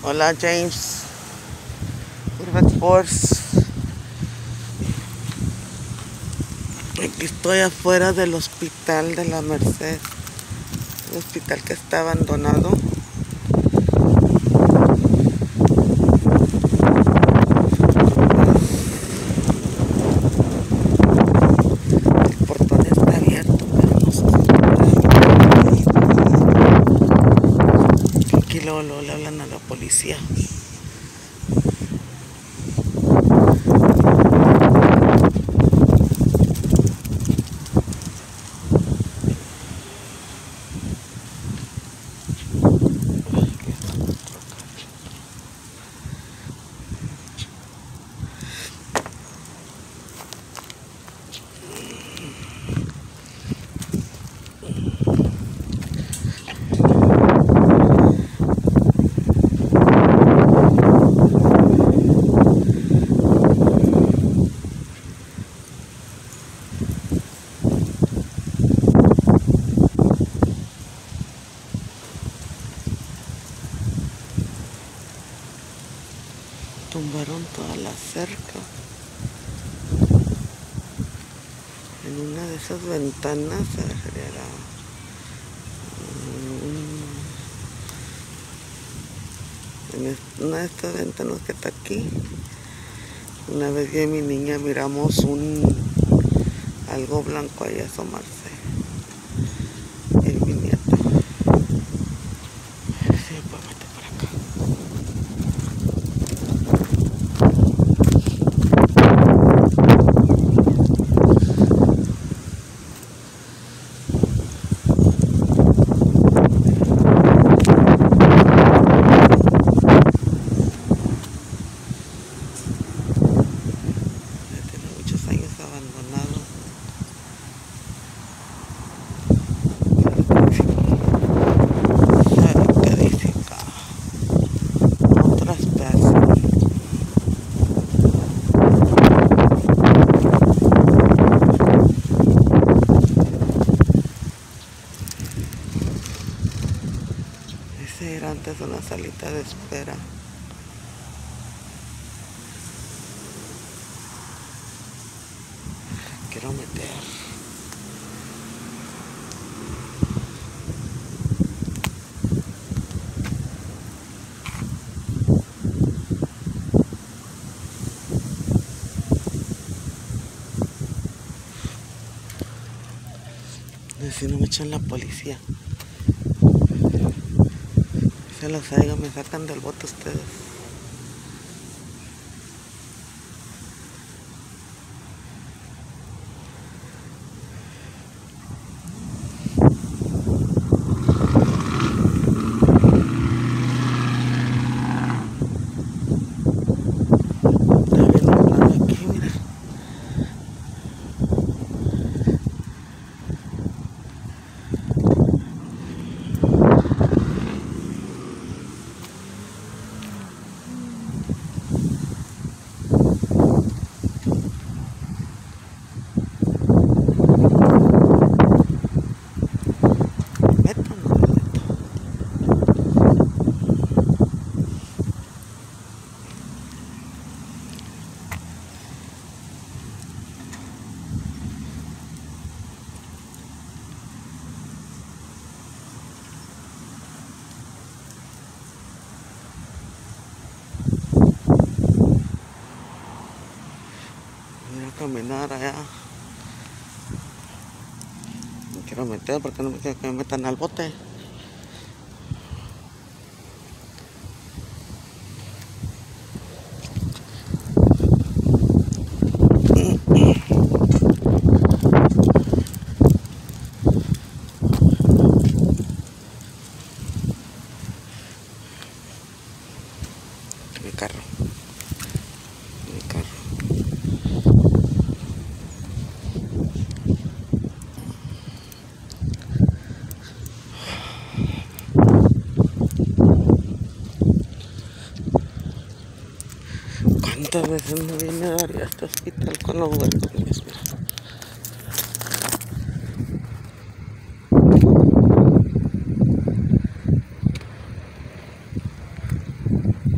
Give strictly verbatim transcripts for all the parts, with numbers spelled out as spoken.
Hola James, Urban Sports. Aquí estoy afuera del hospital de la Merced, el hospital que está abandonado. El portón está abierto, pero no se puede. Aquí luego, luego le hablan a la policía. Tumbaron toda la cerca. En una de esas ventanas era en una de estas ventanas que está aquí. Una vez yo y mi niña miramos un algo blanco ahí asomarse. Y mi nieta. Sí, pues vete por acá. Abandonado. Característica. Otras personas. Ese era antes una salita de espera. Quiero meter. Si no me echan la policía. Se los traigo, me sacan del bote ustedes. Voy a caminar allá. Me quiero meter porque no me quiero que me metan al bote. Mi carro. Mi carro. ¿Cuántas veces me vine a dar a este hospital con los huercones? Mira.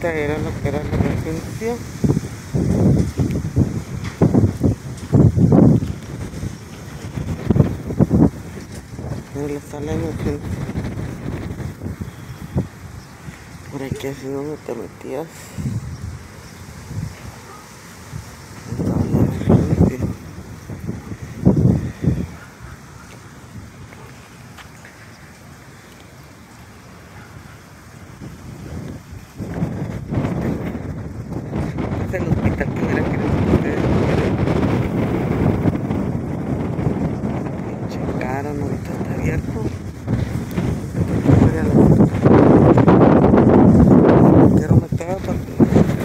Esta era lo que era la emergencia. En la sala de emergencia. Por aquí así donde te metías. Estaba la emergencia. El hospital que hubiera querido ustedes checaron, ahorita está abierto. No quiero meter porque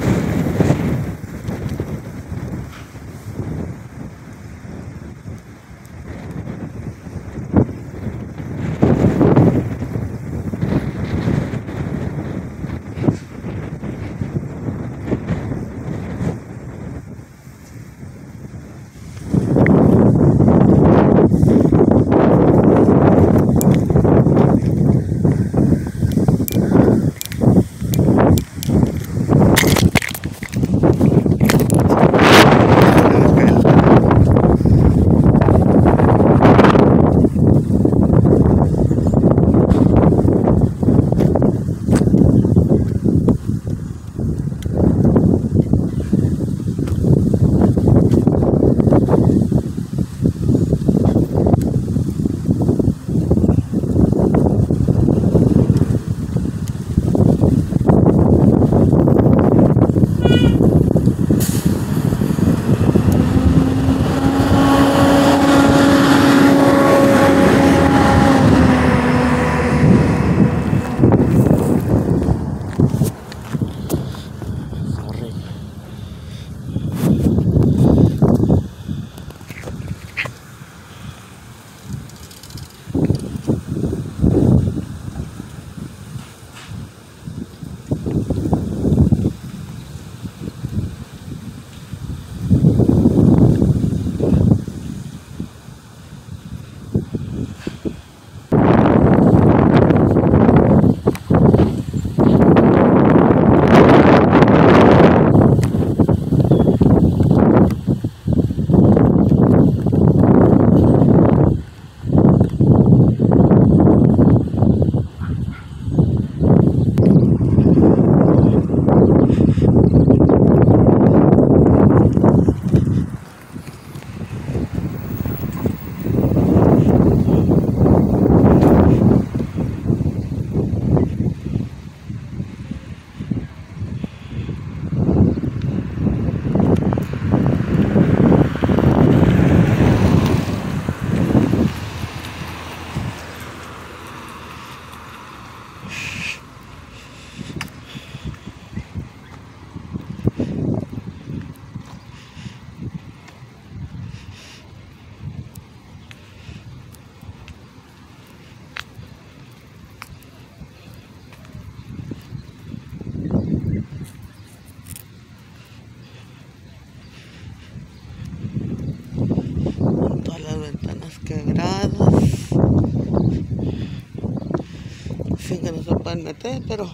quebradas, sin que no se pueden meter, pero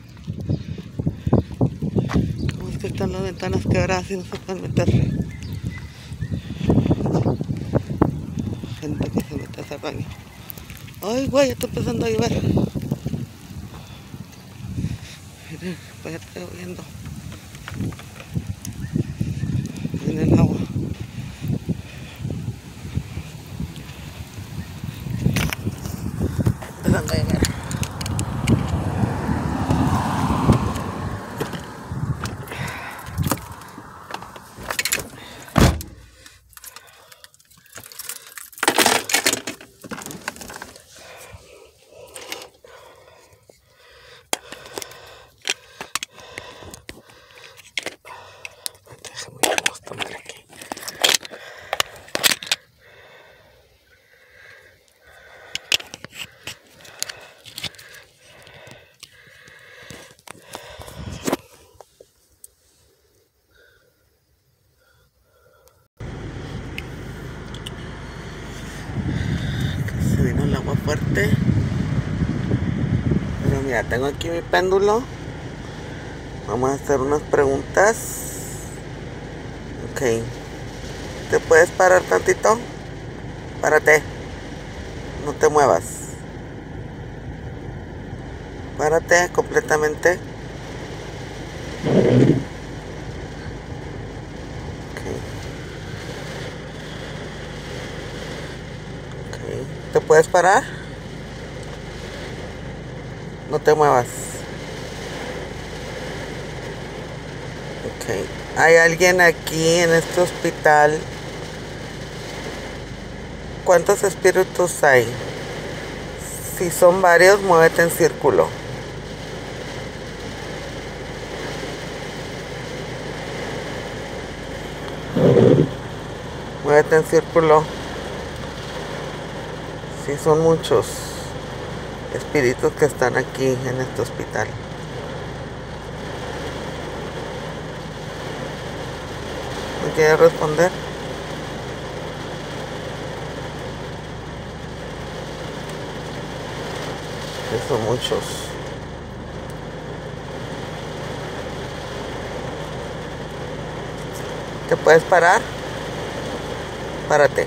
como es que están las ventanas quebradas y no se pueden meter. Gente que se mete a ese baño. Ay, güey, está empezando a llover. Miren, pues ya estoy viendo en el agua. Empezando a llover. Se vino el agua fuerte, pero mira, tengo aquí mi péndulo Vamos a hacer unas preguntas. Ok. ¿Te puedes parar tantito? Párate. No te muevas. Párate completamente. Okay. Okay. ¿Te puedes parar? No te muevas. Ok. ¿Hay alguien aquí en este hospital? ¿Cuántos espíritus hay? Si son varios, muévete en círculo. Muévete en círculo. Si son muchos espíritus que están aquí en este hospital. ¿Me quieres responder? Que son muchos. ¿Te puedes parar? Párate.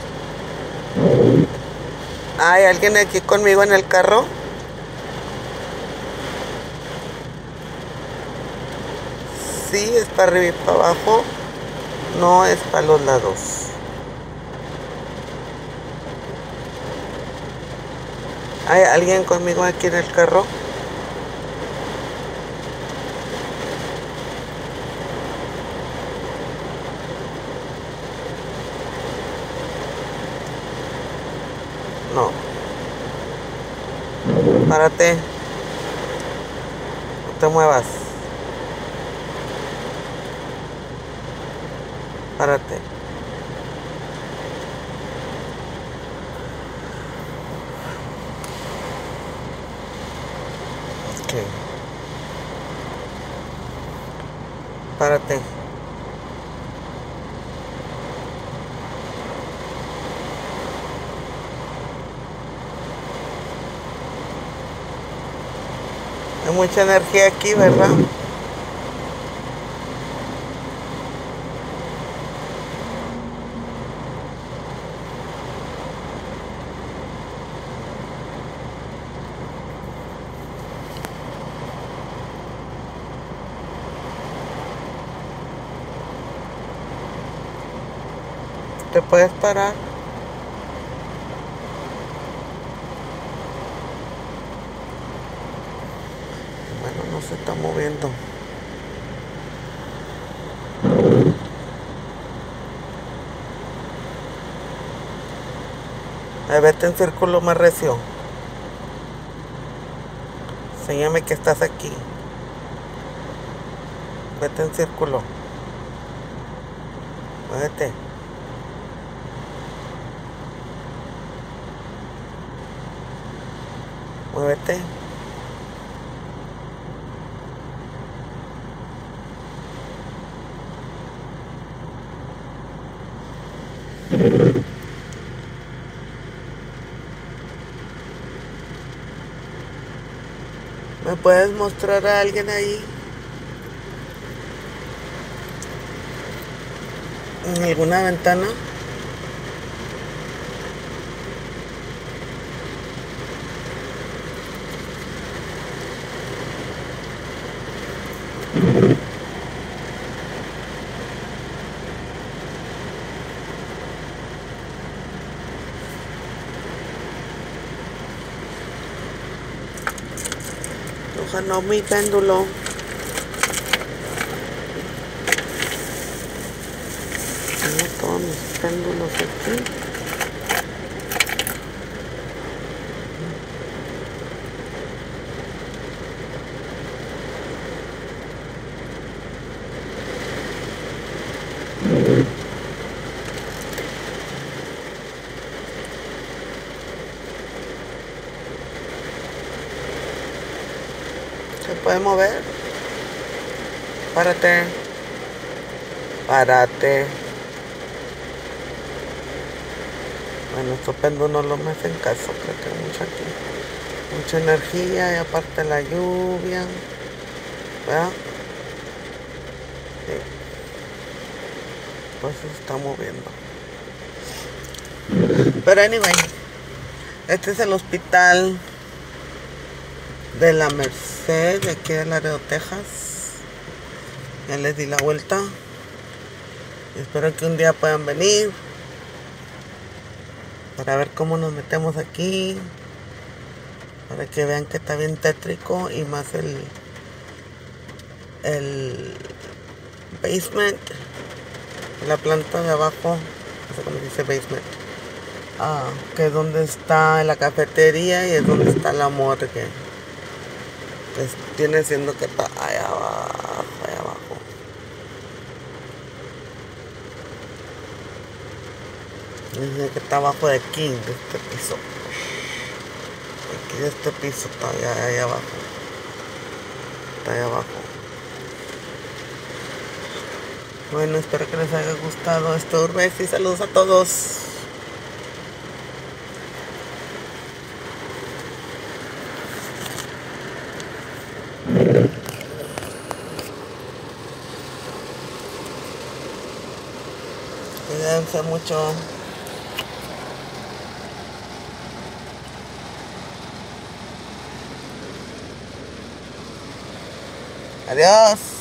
¿Hay alguien aquí conmigo en el carro? Sí, es para arriba y para abajo. No, es para los lados. ¿Hay alguien conmigo aquí en el carro? No. Párate. No te muevas. Párate. Ok. Párate. Hay mucha energía aquí, ¿verdad? ¿Te puedes parar? Bueno, no se está moviendo. A ver, vete en círculo más recio. Enséñame que estás aquí. Vete en círculo. Muévete. Muévete. ¿Me puedes mostrar a alguien ahí? ¿En alguna ventana? Ojalá no, mi péndulo. Tengo todos mis péndulos aquí. ¿Se puede mover? Párate. Párate. Bueno, estos péndulos no me hacen caso, creo que hay mucha aquí. Mucha energía y aparte la lluvia. ¿Verdad? Pues se está moviendo. Pero anyway, este es el hospital de la Merced, de aquí de Laredo, Texas. Ya les di la vuelta. Espero que un día puedan venir para ver cómo nos metemos aquí, para que vean que está bien tétrico, y más el el basement, la planta de abajo, no sé cómo se dice basement, ah, que es donde está la cafetería y es donde está la morgue, que viene siendo que está allá abajo, allá abajo. Dice que está abajo de aquí, de este piso. Aquí de este piso está allá, allá abajo. Está allá abajo. Bueno, espero que les haya gustado este Urbes y saludos a todos. Cuídense mucho. Adiós.